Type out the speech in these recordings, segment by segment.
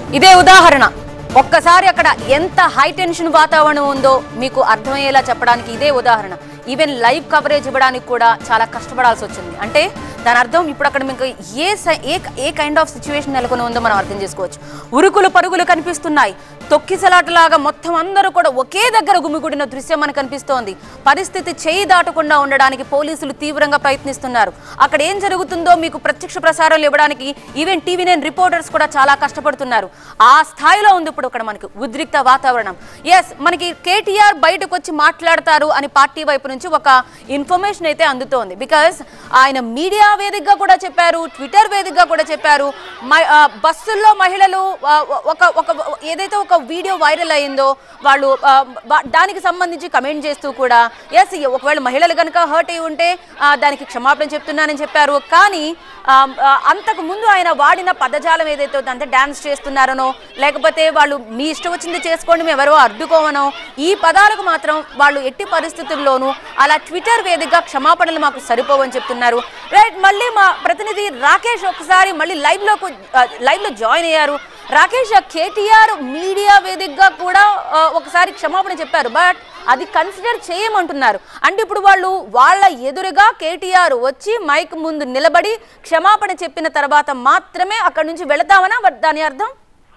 ఇదే ఉదాహరణ. ఒక్కసారి అక్కడ ఎంత హై టెన్షన్ వాతావరణం ఉందో మీకు అర్థమయ్యేలా చెప్పడానికి ఇదే ఉదాహరణ. ఈవెన్ లైవ్ కవరేజ్ ఇవ్వడానికి కూడా చాలా కష్టపడాల్సి వచ్చింది. అంటే దాని అర్థం ఇప్పుడు అక్కడ మీకు ఏ కైండ్ ఆఫ్ సిచ్యువేషన్ నెలకొని ఉందో మనం అర్థం చేసుకోవచ్చు. ఉరుకులు పరుగులు కనిపిస్తున్నాయి. తొక్కిసలాటలాగా మొత్తం అందరూ కూడా ఒకే దగ్గర గుమిగూడిన దృశ్యం మనకు కనిపిస్తోంది. పరిస్థితి చేయి దాటకుండా ఉండడానికి పోలీసులు తీవ్రంగా ప్రయత్నిస్తున్నారు. అక్కడ ఏం జరుగుతుందో మీకు ప్రత్యక్ష ప్రసారాలు ఇవ్వడానికి ఈవెన్ టీవీ9 రిపోర్టర్స్ కూడా చాలా కష్టపడుతున్నారు. ఆ స్థాయిలో ఉంది ఇప్పుడు అక్కడ మనకి ఉద్రిక్త వాతావరణం. ఎస్, మనకి కేటీఆర్ బయటకు వచ్చి మాట్లాడతారు అని పార్టీ వైపు నుంచి ఒక ఇన్ఫర్మేషన్ అయితే అందుతోంది. బికాస్ ఆయన మీడియా వేదికగా కూడా చెప్పారు, ట్విట్టర్ వేదికగా కూడా చెప్పారు. బస్సుల్లో మహిళలు ఏదైతే ఒక వీడియో వైరల్ అయిందో వాళ్ళు దానికి సంబంధించి కమెంట్ చేస్తూ కూడా ఎస్, ఒకవేళ మహిళలు కనుక హర్ట్ అయి ఉంటే దానికి క్షమాపణ చెప్తున్నానని చెప్పారు. కానీ అంతకు ముందు ఆయన వాడిన పదజాలం ఏదైతే ఉందంటే డాన్స్ చేస్తున్నారనో లేకపోతే వాళ్ళు మీ ఇష్టం వచ్చింది చేసుకోండి మేము ఎవరో అడ్డుకోవనో ఈ పదాలకు మాత్రం వాళ్ళు ఎట్టి పరిస్థితుల్లోనూ అలా ట్విట్టర్ వేదికగా క్షమాపణలు మాకు సరిపోవని చెప్తున్నారు. రైట్, మళ్ళీ మా ప్రతినిధి రాకేష్ ఒకసారి మళ్ళీ లైవ్లో జాయిన్ అయ్యారు. రాకేష్, కేటీఆర్ మీడియా వేదికగా కూడా ఒకసారి క్షమాపణ చెప్పారు, బట్ అది కన్సిడర్ చేయమంటున్నారు. అంటే ఇప్పుడు వాళ్ళ ఎదురుగా కేటీఆర్ వచ్చి మైక్ ముందు నిలబడి క్షమాపణ చెప్పిన తర్వాత మాత్రమే అక్కడి నుంచి వెళతామనా దాని అర్థం?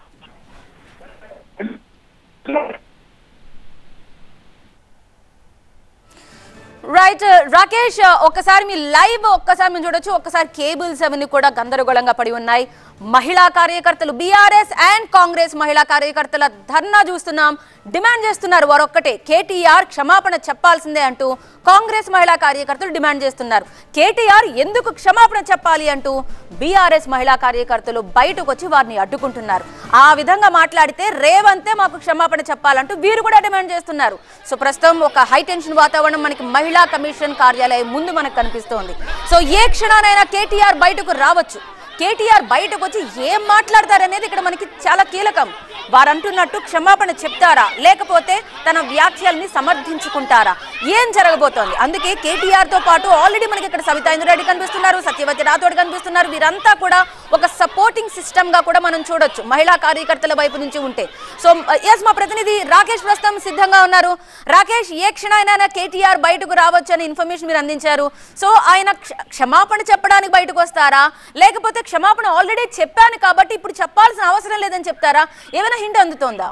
రైట్ రాకేష్, ఒక్కసారి మీ లైవ్ మేము చూడొచ్చు. ఒక్కసారి కేబుల్స్ అవన్నీ కూడా గందరగోళంగా పడి ఉన్నాయి. మహిళా కార్యకర్తలు బీఆర్ఎస్ అండ్ కాంగ్రెస్ మహిళా కార్యకర్తల ధర్నా చూస్తున్నాం. డిమాండ్ చేస్తున్నారు వారొక్కటే, కేటీఆర్ క్షమాపణ చెప్పాల్సిందే అంటూ కాంగ్రెస్ మహిళా కార్యకర్తలు డిమాండ్ చేస్తున్నారు. కేటీఆర్ ఎందుకు క్షమాపణ చెప్పాలి అంటూ బీఆర్ఎస్ మహిళా కార్యకర్తలు బయటకు వచ్చి వారిని అడ్డుకుంటున్నారు. ఆ విధంగా మాట్లాడితే రేవంతే మాకు క్షమాపణ చెప్పాలంటూ వీరు కూడా డిమాండ్ చేస్తున్నారు. సో ప్రస్తుతం ఒక హై టెన్షన్ వాతావరణం మనకి మహిళా కమిషన్ కార్యాలయం ముందు మనకు కనిపిస్తోంది. సో ఏ క్షణానైనా కేటీఆర్ బయటకు రావచ్చు. కేటీఆర్ బయటకు వచ్చి ఏం మాట్లాడతారనేది ఇక్కడ మనకి చాలా కీలకం. వారు అంటున్నట్టు క్షమాపణ చెప్తారా లేకపోతే తన వ్యాఖ్యల్ని సమర్థించుకుంటారా, ఏం జరగబోతోంది? అందుకే కేటీఆర్ తో పాటు ఆల్రెడీ మనకి ఇక్కడ సవితా ఇంద్రారెడ్డి కనిపిస్తున్నారు, సత్యవతి రాథోడ్ కనిపిస్తున్నారు. వీరంతా కూడా ఒక సపోర్టింగ్ సిస్టమ్ గా కూడా మనం చూడొచ్చు మహిళా కార్యకర్తల వైపు నుంచి ఉంటే. సో ఎస్, మా ప్రతినిధి రాకేష్ ప్రస్తుతం సిద్ధంగా ఉన్నారు. రాకేష్, ఏ క్షణమైనా కేటీఆర్ బయటకు రావచ్చు అనే ఇన్ఫర్మేషన్ మీరు అందించారు. సో ఆయన క్షమాపణ చెప్పడానికి బయటకు వస్తారా లేకపోతే క్షమాపణ ఆల్రెడీ చెప్పాను కాబట్టి ఇప్పుడు చెప్పాల్సిన అవసరం లేదని చెప్తారా? ఏమైనా హింట్ అందుతోందా?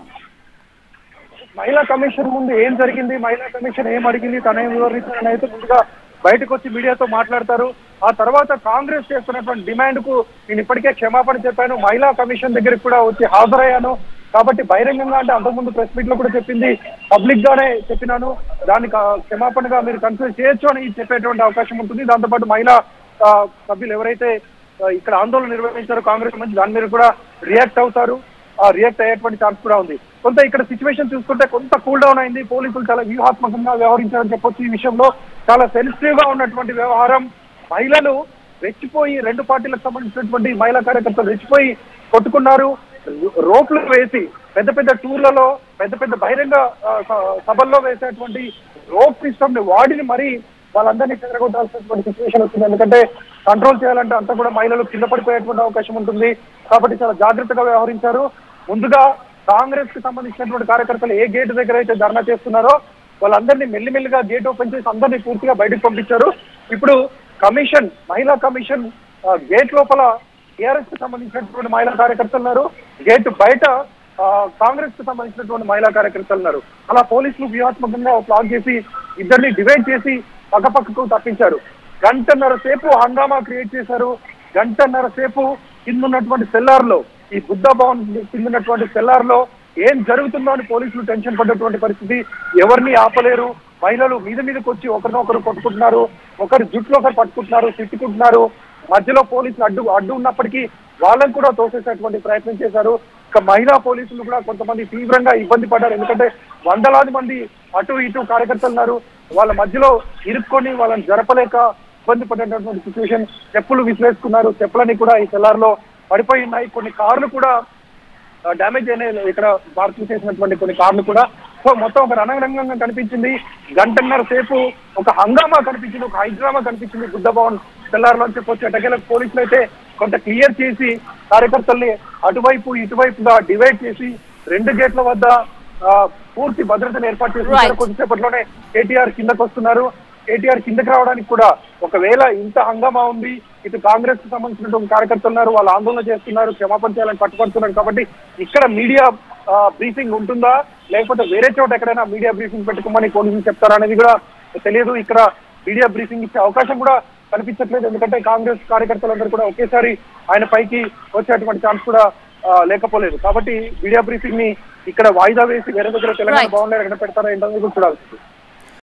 మహిళా కమిషన్ ముందు ఏం జరిగింది, మహిళా కమిషన్ ఏం అడిగింది, తన ఏం వివరించారని అయితే ముందుగా బయటకు వచ్చి మీడియాతో మాట్లాడతారు. ఆ తర్వాత కాంగ్రెస్ చేస్తున్నటువంటి డిమాండ్ కు నేను ఇప్పటికే క్షమాపణ చెప్పాను, మహిళా కమిషన్ దగ్గరికి కూడా వచ్చి హాజరయ్యాను కాబట్టి బహిరంగంగా అంటే అంతకుముందు ప్రెస్ మీట్ లో కూడా చెప్పింది పబ్లిక్ గానే చెప్పినాను, దాన్ని క్షమాపణగా మీరు కన్సిడర్ చేయొచ్చు అని చెప్పేటువంటి అవకాశం ఉంటుంది. దాంతోపాటు మహిళా సభ్యులు ఎవరైతే ఇక్కడ ఆందోళన నిర్వహించారో కాంగ్రెస్ మంచి దాని మీద కూడా రియాక్ట్ అవుతారు. రియాక్ట్ అయ్యేటువంటి ఛాన్స్ కూడా ఉంది. కొంత ఇక్కడ సిచ్యువేషన్ చూసుకుంటే కొంత కూల్ డౌన్ అయింది. పోలీసులు చాలా వ్యూహాత్మకంగా వ్యవహరించారని చెప్పొచ్చు. ఈ విషయంలో చాలా సెన్సిటివ్ గా ఉన్నటువంటి వ్యవహారం. మహిళలు రెచ్చిపోయి, రెండు పార్టీలకు సంబంధించినటువంటి మహిళా కార్యకర్తలు రెచ్చిపోయి కొట్టుకున్నారు. రోప్లు వేసి పెద్ద పెద్ద టూర్లలో పెద్ద పెద్ద బహిరంగ సభల్లో వేసేటువంటి రోప్ సిస్టమ్ ని వాడిని మరీ వాళ్ళందరినీ చెదరగొట్టాల్సినటువంటి సిచ్యువేషన్ వచ్చింది. ఎందుకంటే కంట్రోల్ చేయాలంటే అంతా కూడా మహిళలు కింద పడిపోయేటువంటి అవకాశం ఉంటుంది కాబట్టి చాలా జాగ్రత్తగా వ్యవహరించారు. ముందుగా కాంగ్రెస్ కి సంబంధించినటువంటి కార్యకర్తలు ఏ గేట్ దగ్గర అయితే ధర్నా చేస్తున్నారో వాళ్ళందరినీ మెల్లిమెల్లిగా గేట్ ఓపెన్ చేసి అందరినీ పూర్తిగా బయటకు పంపించారు. ఇప్పుడు కమిషన్, మహిళా కమిషన్ గేట్ లోపల టీఆర్ఎస్ కి సంబంధించినటువంటి మహిళా కార్యకర్తలు ఉన్నారు, గేట్ బయట కాంగ్రెస్ కి సంబంధించినటువంటి మహిళా కార్యకర్తలు ఉన్నారు. అలా పోలీసులు వ్యూహాత్మకంగా ప్లాన్ చేసి ఇద్దరిని డివైడ్ చేసి పక్కపక్కకు తప్పించారు. గంటన్నర సేపు హంగామా క్రియేట్ చేశారు. గంటన్నర సేపు కిందున్నటువంటి సెల్లార్ లో, ఈ బుద్ధ భవన్ కిందున్నటువంటి సెల్లార్ లో ఏం జరుగుతుందో అని పోలీసులు టెన్షన్ పడ్డటువంటి పరిస్థితి. ఎవరిని ఆపలేరు. మహిళలు మీదకు వచ్చి ఒకరినొకరు కొట్టుకుంటున్నారు, ఒకరు జుట్లో ఒకరు పట్టుకుంటున్నారు, తిట్టుకుంటున్నారు. మధ్యలో పోలీసులు అడ్డు ఉన్నప్పటికీ వాళ్ళని కూడా తోసేసేటువంటి ప్రయత్నం చేశారు. ఇక మహిళా పోలీసులు కూడా కొంతమంది తీవ్రంగా ఇబ్బంది పడ్డారు. ఎందుకంటే వందలాది మంది అటు ఇటు కార్యకర్తలు ఉన్నారు. వాళ్ళ మధ్యలో ఇరుక్కొని వాళ్ళని జరపలేక ఇబ్బంది పడేటటువంటి సిచ్యువేషన్. చెప్పులు విసిరేసుకున్నారు. చెప్పులని కూడా ఈ సెల్లార్ లో పడిపోయి ఉన్నాయి. కొన్ని కార్లు కూడా డ్యామేజ్ అయినాయి. ఇక్కడ పార్కింగ్ చేసినటువంటి కొన్ని కార్లు కూడా. సో మొత్తం ఒక రణరంగంగా కనిపించింది. గంటన్నర సేపు ఒక హంగామా కనిపించింది, ఒక హైడ్రామా కనిపించింది బుద్ధ భవన్ సెల్లార్ లో చెప్పొచ్చు. ఎటకేలకు పోలీసులు అయితే కొంత క్లియర్ చేసి కార్యకర్తల్ని అటువైపు ఇటువైపుగా డివైడ్ చేసి 2 గేట్ల వద్ద పూర్తి భద్రతను ఏర్పాటు చేస్తున్నారు. కొద్దిసేపట్లోనే కేటీఆర్ కిందకు వస్తున్నారు. కేటీఆర్ కిందకి రావడానికి కూడా ఒకవేళ ఇంత హంగామా ఉంది, ఇటు కాంగ్రెస్ కు సంబంధించినటువంటి కార్యకర్తలు ఉన్నారు, వాళ్ళు ఆందోళన చేస్తున్నారు, క్షమాపణ చేయాలని పట్టుపడుతున్నారు. కాబట్టి ఇక్కడ మీడియా బ్రీఫింగ్ ఉంటుందా లేకపోతే వేరే చోట ఎక్కడైనా మీడియా బ్రీఫింగ్ పెట్టుకోమని పోలీసులు చెప్తారా అనేది కూడా తెలియదు. ఇక్కడ మీడియా బ్రీఫింగ్ ఇచ్చే అవకాశం కూడా కనిపించట్లేదు. ఎందుకంటే కాంగ్రెస్ కార్యకర్తలందరూ కూడా ఒకేసారి ఆయన పైకి వచ్చేటువంటి ఛాన్స్ కూడా లేకపోలేదు. కాబట్టి మీడియా బ్రీఫింగ్ ని ఇక్కడ వాయిదా వేసి వేరే దగ్గర తెలంగాణ భవన్లో ఎక్కడ పెడతారా ఏంటనేది కూడా చూడాల్సింది.